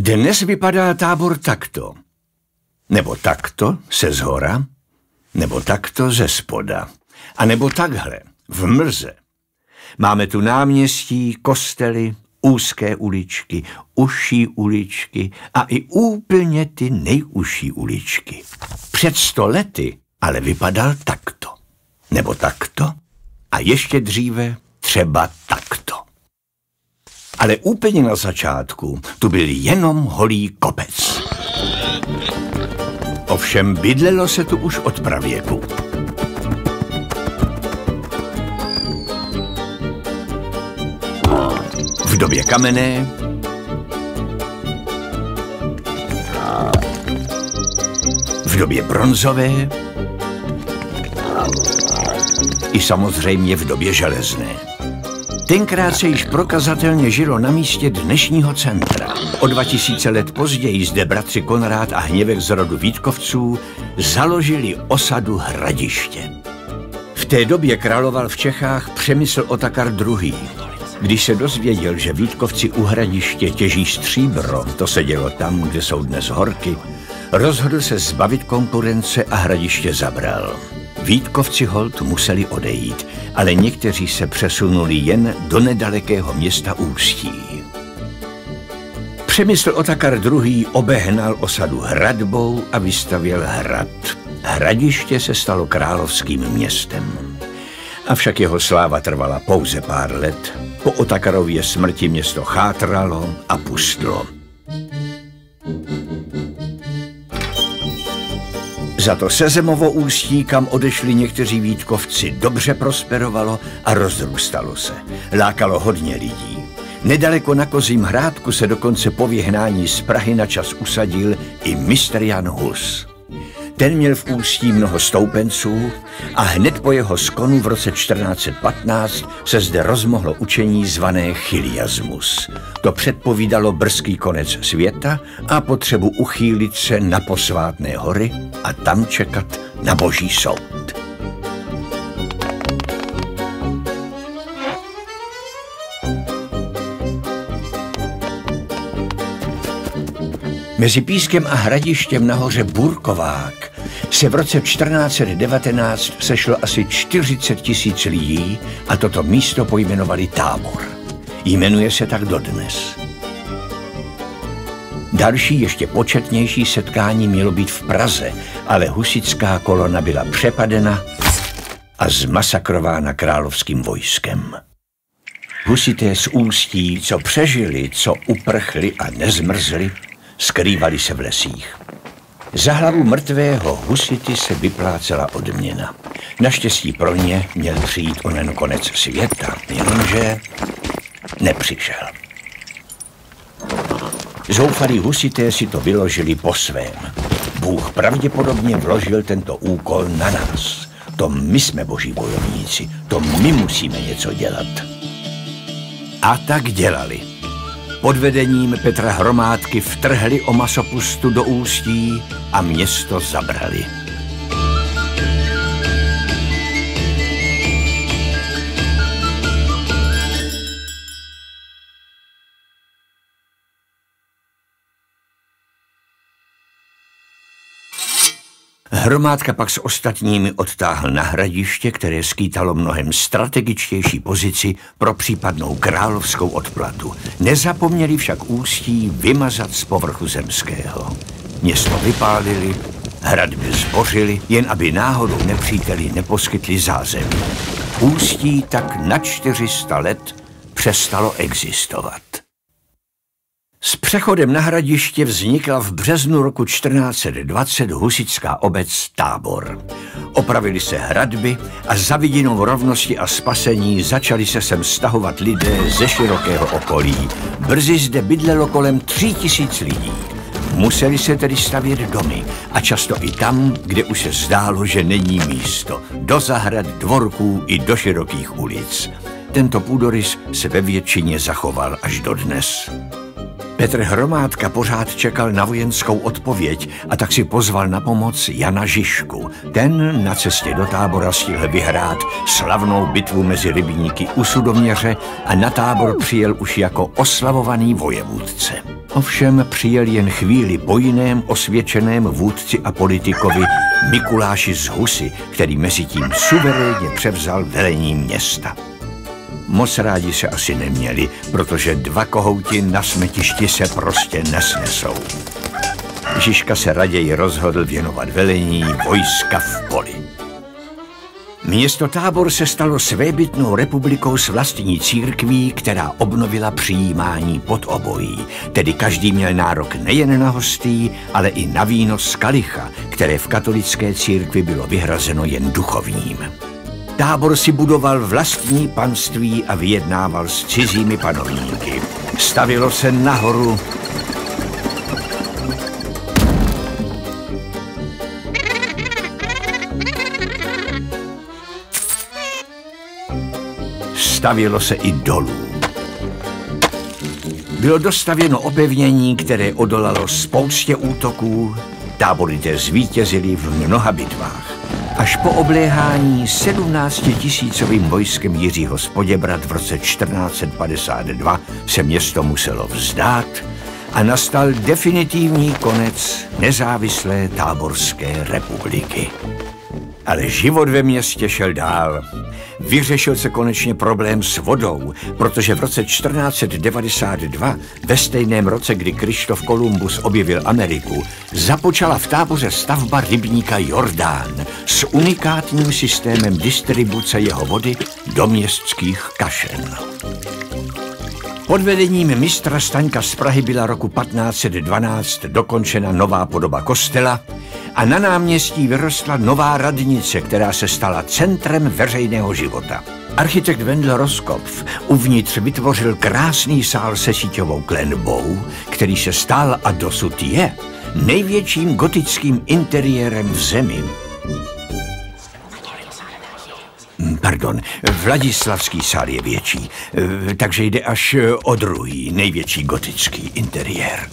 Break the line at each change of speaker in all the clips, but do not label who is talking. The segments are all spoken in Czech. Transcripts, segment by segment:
Dnes vypadá Tábor takto. Nebo takto se zhora, nebo takto ze spoda. A nebo takhle, v mlze. Máme tu náměstí, kostely, úzké uličky, užší uličky a i úplně ty nejužší uličky. Před 100 lety ale vypadal takto. Nebo takto a ještě dříve třeba takto. Ale úplně na začátku tu byl jenom holý kopec. Ovšem bydlelo se tu už od pravěku. V době kamenné, v době bronzové i samozřejmě v době železné. Tenkrát se již prokazatelně žilo na místě dnešního centra. O 2000 let později zde bratři Konrád a Hněvek z rodu Vítkovců založili osadu Hradiště. V té době královal v Čechách Přemysl Otakar II. Když se dozvěděl, že Vítkovci u Hradiště těží stříbro, to se dělo tam, kde jsou dnes horky, rozhodl se zbavit konkurence a Hradiště zabral. Vítkovci holt museli odejít, ale někteří se přesunuli jen do nedalekého města Ústí. Přemysl Otakar II. Obehnal osadu hradbou a vystavěl hrad. Hradiště se stalo královským městem. Avšak jeho sláva trvala pouze pár let. Po Otakarově smrti město chátralo a pustlo. Za to Sezemovo Ústí, kam odešli někteří Vítkovci, dobře prosperovalo a rozrůstalo se. Lákalo hodně lidí. Nedaleko na Kozím Hrádku se dokonce po vyhnání z Prahy na čas usadil i mistr Jan Hus. Ten měl v Ústí mnoho stoupenců a hned po jeho skonu v roce 1415 se zde rozmohlo učení zvané chiliasmus. To předpovídalo brzký konec světa a potřebu uchýlit se na posvátné hory a tam čekat na boží soud. Mezi Pískem a Hradištěm nahoře Burkovák se v roce 1419 sešlo asi 40 000 lidí a toto místo pojmenovali Tábor. Jmenuje se tak dodnes. Další ještě početnější setkání mělo být v Praze, ale husitská kolona byla přepadena a zmasakrována královským vojskem. Husité z Ústí, co přežili, co uprchli a nezmrzli, skrývali se v lesích. Za hlavu mrtvého husity se vyplácela odměna. Naštěstí pro ně měl přijít onen konec světa, jenomže nepřišel. Zoufalí husité si to vyložili po svém. Bůh pravděpodobně vložil tento úkol na nás. To my jsme boží bojovníci, to my musíme něco dělat. A tak dělali. Pod vedením Petra Hromádky vtrhli o masopustu do Ústí a město zabrali. Hromádka pak s ostatními odtáhl na Hradiště, které skýtalo mnohem strategičtější pozici pro případnou královskou odplatu. Nezapomněli však Ústí vymazat z povrchu zemského. Město vypálili, hradby zbořili, jen aby náhodou nepříteli neposkytli zázemí. Ústí tak na 400 let přestalo existovat. S přechodem na Hradiště vznikla v březnu roku 1420 husitská obec Tábor. Opravili se hradby a za vidinou rovnosti a spasení začali se sem stahovat lidé ze širokého okolí. Brzy zde bydlelo kolem 3000 lidí. Museli se tedy stavět domy a často i tam, kde už se zdálo, že není místo. Do zahrad, dvorků i do širokých ulic. Tento půdorys se ve většině zachoval až dodnes. Petr Hromádka pořád čekal na vojenskou odpověď a tak si pozval na pomoc Jana Žižku. Ten na cestě do Tábora stihl vyhrát slavnou bitvu mezi rybníky u Sudoměře a na Tábor přijel už jako oslavovaný vojevůdce. Ovšem přijel jen chvíli po jiném osvědčeném vůdci a politikovi Mikuláši z Husy, který mezitím suverénně převzal velení města. Moc rádi se asi neměli, protože dva kohouti na smetišti se prostě nesnesou. Žižka se raději rozhodl věnovat velení vojska v poli. Město Tábor se stalo svébytnou republikou s vlastní církví, která obnovila přijímání pod obojí. Tedy každý měl nárok nejen na hostí, ale i na víno z kalicha, které v katolické církvi bylo vyhrazeno jen duchovním. Tábor si budoval vlastní panství a vyjednával s cizími panovníky. Stavilo se nahoru stavělo se i dolů. Bylo dostavěno opevnění, které odolalo spoustě útoků, táboridé zvítězili v mnoha bitvách. Až po obléhání 17 000 vojskem Jiřího z Poděbrad v roce 1452 se město muselo vzdát a nastal definitivní konec nezávislé Táborské republiky. Ale život ve městě šel dál. Vyřešil se konečně problém s vodou, protože v roce 1492, ve stejném roce, kdy Kryštof Kolumbus objevil Ameriku, započala v Táboře stavba rybníka Jordán s unikátním systémem distribuce jeho vody do městských kašen. Pod vedením mistra Staňka z Prahy byla roku 1512 dokončena nová podoba kostela a na náměstí vyrostla nová radnice, která se stala centrem veřejného života. Architekt Wendl Roskopf uvnitř vytvořil krásný sál se síťovou klenbou, který se stal a dosud je největším gotickým interiérem v zemi. Pardon, Vladislavský sál je větší, takže jde až o druhý největší gotický interiér.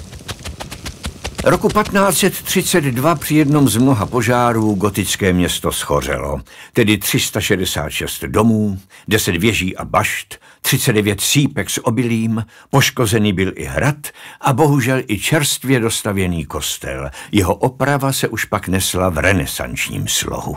Roku 1532 při jednom z mnoha požárů gotické město schořelo, tedy 366 domů, 10 věží a bašt, 39 sýpek s obilím, poškozený byl i hrad a bohužel i čerstvě dostavěný kostel. Jeho oprava se už pak nesla v renesančním slohu.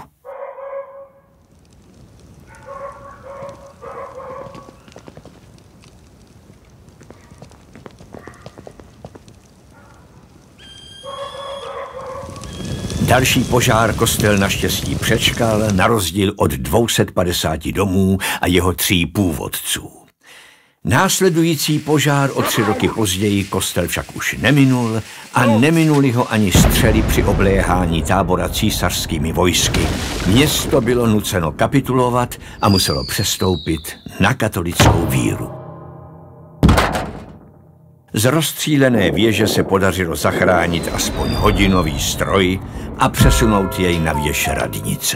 Další požár kostel naštěstí přečkal, na rozdíl od 250 domů a jeho 3 původců. Následující požár o 3 roky později kostel však už neminul a neminuli ho ani střely při obléhání Tábora císařskými vojsky. Město bylo nuceno kapitulovat a muselo přestoupit na katolickou víru. Z rozstřílené věže se podařilo zachránit aspoň hodinový stroj a přesunout jej na věž radnice.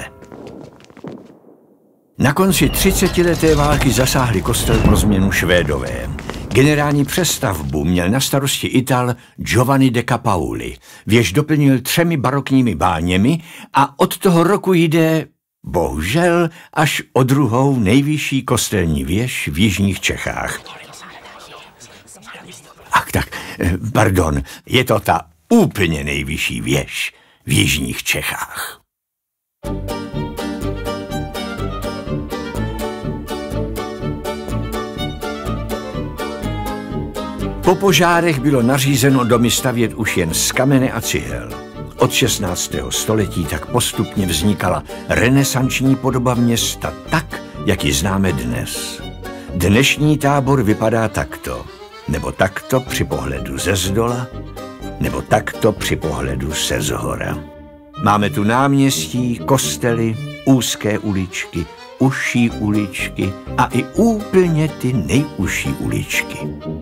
Na konci 30leté války zasáhli kostel pro změnu Švédové. Generální přestavbu měl na starosti Ital Giovanni de Capauli. Věž doplnil 3 barokními báněmi a od toho roku jde, bohužel, až o druhou nejvyšší kostelní věž v jižních Čechách. Pardon, je to ta úplně nejvyšší věž v jižních Čechách. Po požárech bylo nařízeno domy stavět už jen z kamene a cihel. Od 16. století tak postupně vznikala renesanční podoba města tak, jak ji známe dnes. Dnešní Tábor vypadá takto. Nebo takto při pohledu ze zdola, nebo takto při pohledu ze zhora. Máme tu náměstí, kostely, úzké uličky, užší uličky a i úplně ty nejužší uličky.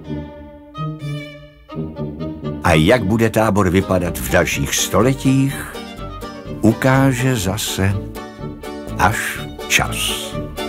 A jak bude Tábor vypadat v dalších stoletích, ukáže zase až čas.